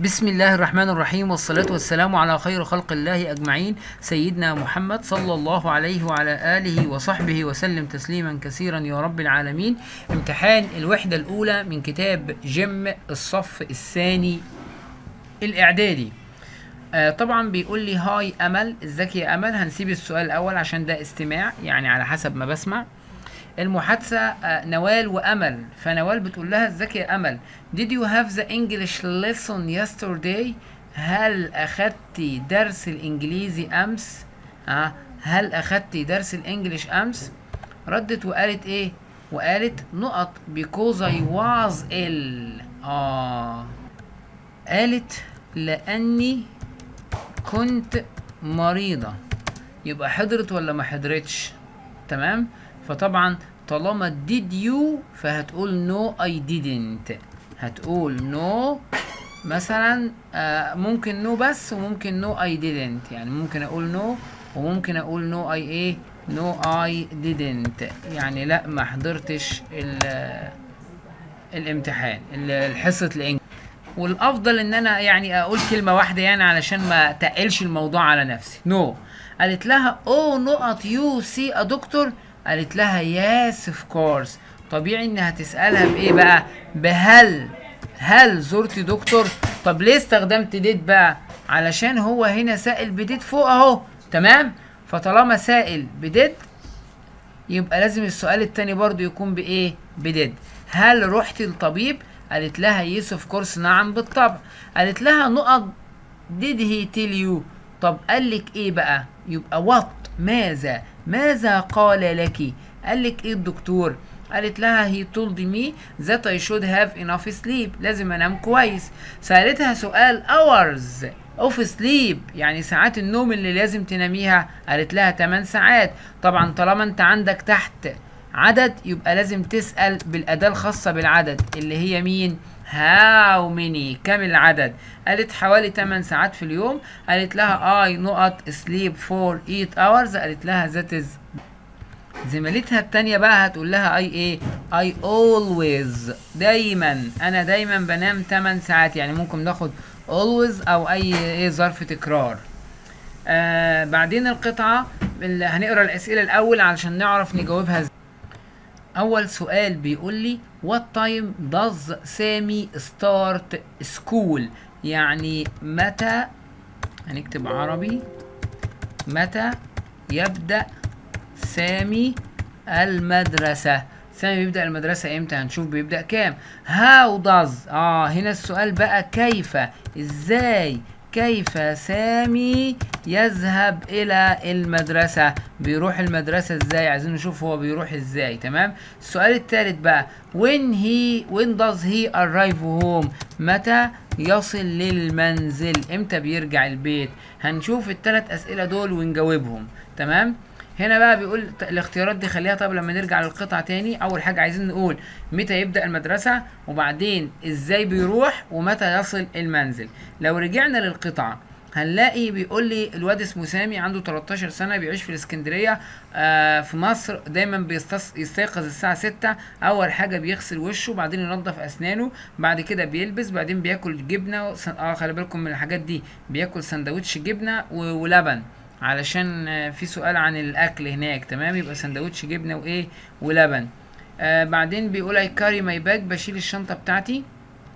بسم الله الرحمن الرحيم، والصلاة والسلام على خير خلق الله أجمعين، سيدنا محمد صلى الله عليه وعلى آله وصحبه وسلم تسليما كثيرا يا رب العالمين. امتحان الوحدة الأولى من كتاب جيم الصف الثاني الإعدادي. طبعا بيقول لي هاي أمل، ازيك يا أمل. هنسيب السؤال الأول عشان ده استماع، يعني على حسب ما بسمع. المحادثة نوال وأمل، فنوال بتقول لها ازيك يا أمل. Did you have the English lesson yesterday؟ هل أخدتي درس الإنجليزي أمس؟ هل أخدتي درس الإنجليش أمس؟ ردت وقالت إيه؟ وقالت نقط because I was ill. قالت لأني كنت مريضة. يبقى حضرت ولا ما حضرتش؟ تمام؟ فطبعا طالما did you فهتقول no I didn't. هتقول no مثلا، ممكن no بس وممكن no I didn't، يعني ممكن اقول no وممكن اقول no I ايه no I didn't، يعني لا ما حضرتش الامتحان الحصة الانجليزي. والافضل ان انا يعني اقول كلمة واحدة يعني علشان ما تقلش الموضوع على نفسي. no. قالت لها oh نقط you see a doctor؟ قالت لها ياس اوف كورس. طبيعي انها تسألها بايه بقى؟ هل زرتي دكتور؟ طب ليه استخدمت ديد بقى؟ علشان هو هنا سائل بديد فوق اهو، تمام؟ فطالما سائل بديد يبقى لازم السؤال التاني برضو يكون بايه؟ بديد. هل رحتي للطبيب؟ قالت لها يس اوف كورس، نعم بالطبع. قالت لها نقط did he tell you؟ طب قال لك ايه بقى؟ يبقى وات، ماذا قال لك؟ قال لك ايه الدكتور؟ قالت لها he told me that I should have enough sleep، لازم انام كويس. سألتها سؤال hours of sleep، يعني ساعات النوم اللي لازم تناميها. قالت لها 8 ساعات. طبعا طالما انت عندك تحت عدد يبقى لازم تسأل بالأداة الخاصة بالعدد اللي هي مين؟ how many، كم العدد؟ قالت حوالي 8 ساعات في اليوم. قالت لها I نقط sleep for 8 hours. قالت لها that is. زميلتها التانية بقى هتقول لها I ايه؟ I always، دايما، انا دايما بنام 8 ساعات، يعني ممكن ناخد always او اي ظرف تكرار. بعدين القطعة اللي هنقرا الاسئلة الاول علشان نعرف نجاوبها ازاي. اول سؤال بيقول لي what time does سامي start school؟ يعني متى، هنكتب عربي، متى يبدأ سامي المدرسة؟ سامي بيبدأ المدرسة امتى؟ هنشوف بيبدأ كام. how does، هنا السؤال بقى كيف، ازاي، كيف سامي يذهب الى المدرسة؟ بيروح المدرسة ازاي؟ عايزين نشوف هو بيروح ازاي. تمام. السؤال الثالث بقى when does he arrive home؟ متى يصل للمنزل؟ امتى بيرجع البيت؟ هنشوف الثلاث اسئلة دول ونجاوبهم. تمام. هنا بقى بيقول الاختيارات دي خليها طب لما نرجع للقطعة تاني. اول حاجة عايزين نقول متى يبدأ المدرسة، وبعدين ازاي بيروح، ومتى يصل المنزل. لو رجعنا للقطعة هنلاقي بيقول لي الواد اسمه سامي، عنده 13 سنة، بيعيش في الاسكندرية في مصر. دايما يستيقظ الساعة 6. اول حاجة بيغسل وشه، بعدين ينظف اسنانه، بعد كده بيلبس، بعدين بياكل جبنة. خلي بالكم من الحاجات دي، بياكل سندوتش جبنة ولبن، علشان في سؤال عن الاكل هناك. تمام. يبقى سندوتش جبنه وايه ولبن. بعدين بيقول اي كاري ماي باج، بشيل الشنطه بتاعتي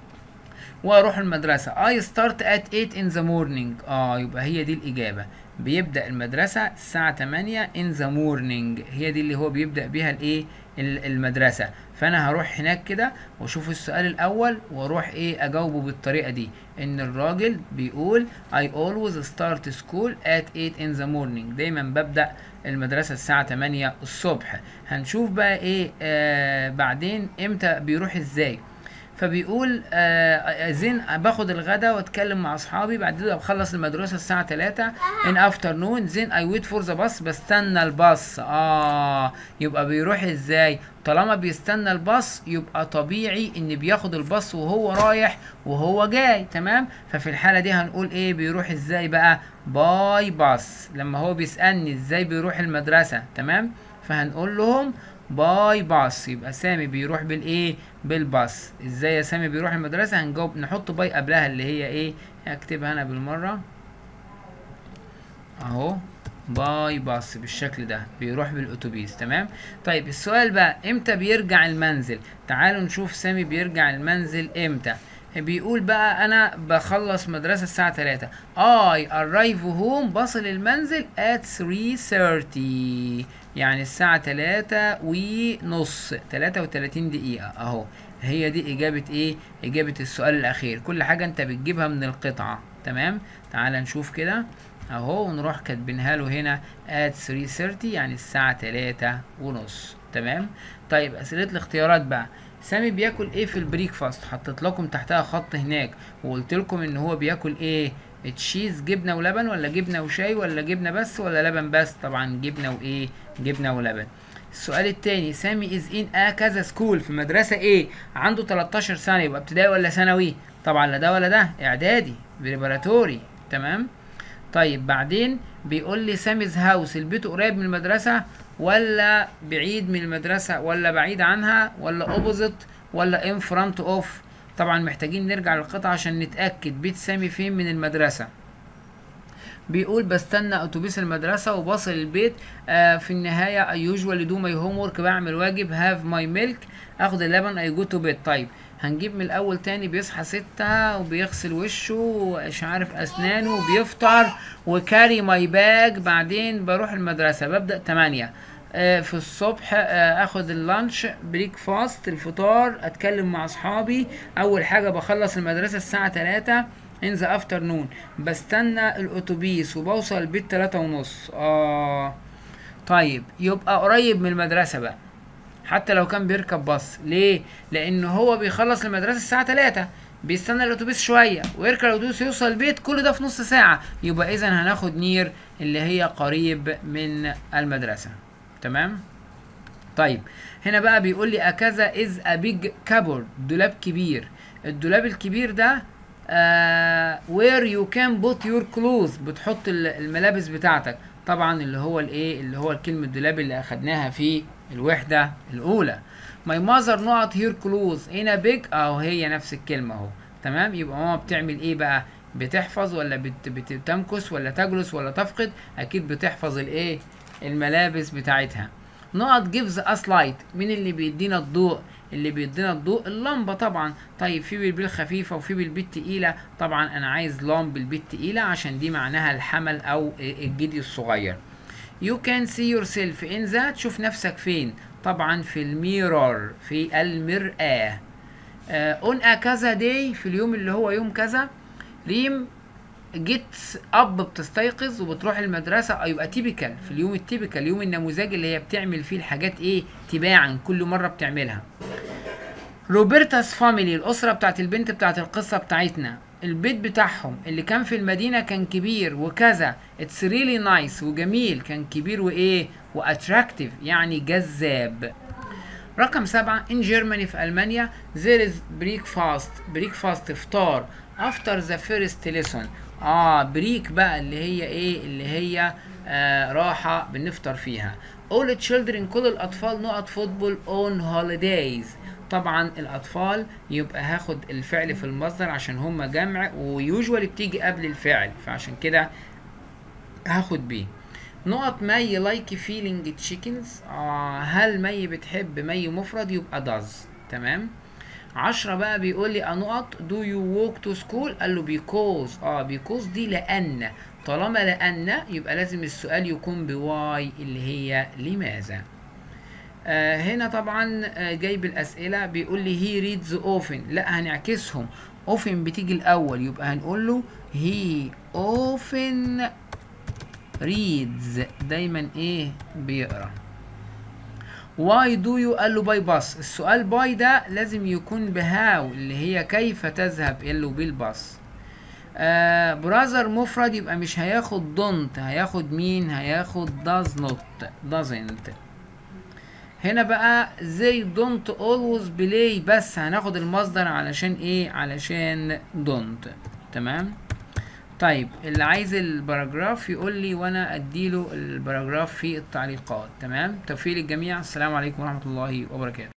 واروح المدرسه. اي ستارت ات 8 in the morning. يبقى هي دي الاجابه، بيبدا المدرسه الساعه 8 in the morning، هي دي اللي هو بيبدا بيها الايه المدرسه. فانا هروح هناك كده واشوف السؤال الاول واروح ايه اجاوبه بالطريقه دي، ان الراجل بيقول I always start school at 8 in the morning، دايما ببدأ المدرسة الساعة 8 الصبح. هنشوف بقى ايه بعدين امتى بيروح ازاي. فبيقول زين باخد الغدا واتكلم مع اصحابي، بعد كده بخلص المدرسه الساعه 3 ان افترنون. زين اي ويت فور ذا باص، بستنى الباص. يبقى بيروح ازاي؟ طالما بيستنى الباص يبقى طبيعي ان بياخد الباص وهو رايح وهو جاي. تمام. ففي الحاله دي هنقول ايه بيروح ازاي بقى؟ باي باص، لما هو بيسالني ازاي بيروح المدرسه. تمام. فهنقول لهم باي باص. يبقى سامي بيروح بالايه؟ بالباص. ازاي يا سامي بيروح المدرسة؟ هنجاوب نحط باي قبلها اللي هي ايه؟ هكتبها انا بالمرة اهو، باي باص بالشكل ده، بيروح بالاتوبيس. تمام. طيب السؤال بقى امتى بيرجع المنزل؟ تعالوا نشوف سامي بيرجع المنزل امتى. بيقول بقى انا بخلص مدرسة الساعة 3. I arrive home، بصل المنزل at 3:30، يعني الساعة 3:30، 33 دقيقة اهو. هي دي اجابة ايه؟ اجابة السؤال الاخير. كل حاجة انت بتجيبها من القطعة. تمام. تعال نشوف كده اهو، ونروح كاتبينها له هنا at 3:30 يعني الساعة 3:30. تمام. طيب اسئلة الاختيارات بقى. سامي بياكل ايه في البريكفاست؟ حطيت لكم تحتها خط هناك وقلت لكم ان هو بياكل ايه؟ تشيز، جبنه ولبن، ولا جبنه وشاي، ولا جبنه بس، ولا لبن بس؟ طبعا جبنه وايه؟ جبنه ولبن. السؤال التاني، سامي از ان كذا سكول، في مدرسه ايه؟ عنده 13 سنه، يبقى ابتدائي ولا ثانوي؟ طبعا لا ده ولا ده، اعدادي بريباراتوري. تمام. طيب بعدين بيقول لي ساميز هاوس، البيت قريب من المدرسة ولا بعيد من المدرسة ولا بعيد عنها ولا اوبوزيت ولا ان فرونت اوف؟ طبعا محتاجين نرجع للقطعة عشان نتأكد بيت سامي فين من المدرسة. بيقول بستنى اتوبيس المدرسة وبصل البيت. في النهاية I usually do my homework، بعمل واجب. have my milk، اخد اللبن. I go to bed. طيب هنجيب من الاول تاني. بيصحى 6 وبيغسل وشه ومش عارف اسنانه وبيفطر وكاري ماي باج. بعدين بروح المدرسة، ببدأ 8 في الصبح. اخد اللانش بريك فاست، الفطار. اتكلم مع اصحابي. اول حاجة بخلص المدرسة الساعة 3 in the afternoon. بستنى الاتوبيس وبوصل البيت 3:30. طيب يبقى قريب من المدرسة بقى حتى لو كان بيركب باص. ليه؟ لان هو بيخلص المدرسة الساعة 3، بيستنى الاتوبيس شوية ويركب الاتوبيس يوصل البيت، كل ده في نص ساعة. يبقى اذا هناخد نير اللي هي قريب من المدرسة. تمام. طيب هنا بقى بيقول لي أكذا is a big cupboard، دولاب كبير. الدولاب الكبير ده where you can put your clothes، بتحط الملابس بتاعتك. طبعا اللي هو الايه؟ اللي هو كلمة دولاب اللي اخدناها في الوحدة الاولى. my mother not her clothes in a big، هي نفس الكلمة اهو. تمام. يبقى ماما بتعمل ايه بقى؟ بتحفظ ولا بتمكث ولا تجلس ولا تفقد؟ اكيد بتحفظ الايه؟ الملابس بتاعتها. نقط gives us light، مين اللي بيدينا الضوء؟ اللي بيدينا الضوء اللمبة طبعا. طيب في بالبيل خفيفة وفي بالبيل تقيلة. طبعا انا عايز لامب بالبيل تقيلة عشان دي معناها الحمل او الجدي الصغير. you can see yourself in that، تشوف نفسك فين؟ طبعا في الميرور، في المرآة. on a كذا day، في اليوم اللي هو يوم كذا. ريم جيتس اب، بتستيقظ وبتروح المدرسة. يبقى تيبيكال، في اليوم التيبيكال، اليوم النموذجي اللي هي بتعمل فيه الحاجات ايه؟ تباعا، كل مرة بتعملها. روبرتا's فاميلي، الأسرة بتاعت البنت بتاعت القصة بتاعتنا. البيت بتاعهم اللي كان في المدينة كان كبير وكذا. it's really nice، وجميل. كان كبير وايه؟ واتراكتيف، يعني جذاب. رقم 7 in Germany، في ألمانيا. there is breakfast، فطار. after the first lesson، بريك بقى اللي هي ايه؟ اللي هي راحة بنفطر فيها. all children، كل الأطفال. نقط فوتبول on holidays، طبعا الأطفال يبقى هاخد الفعل في المصدر عشان هما جمع ويوجوالي بتيجي قبل الفعل، فعشان كده هاخد بيه. نقط مي like feeling chickens، هل مي بتحب مي مفرد؟ يبقى does. تمام. 10 بقى بيقول لي نقط do you walk to school؟ قال له because. because دي لأن، طالما لأن يبقى لازم السؤال يكون بواي اللي هي لماذا. هنا طبعا جايب الأسئلة. بيقول لي he reads often، لا هنعكسهم. often بتيجي الأول، يبقى هنقول له he often reads، دايما ايه؟ بيقرأ. why do you؟ قال له باي باص. السؤال باي ده لازم يكون بهاو اللي هي كيف تذهب، قال له بالباص. براذر مفرد يبقى مش هياخد دونت، هياخد مين؟ هياخد does not، doesn't. هنا بقى they don't always play، بس هناخد المصدر علشان ايه؟ علشان don't. تمام. طيب اللي عايز الباراجراف يقول لي وانا اديله الباراجراف في التعليقات. تمام، توفيق للجميع، السلام عليكم ورحمة الله وبركاته.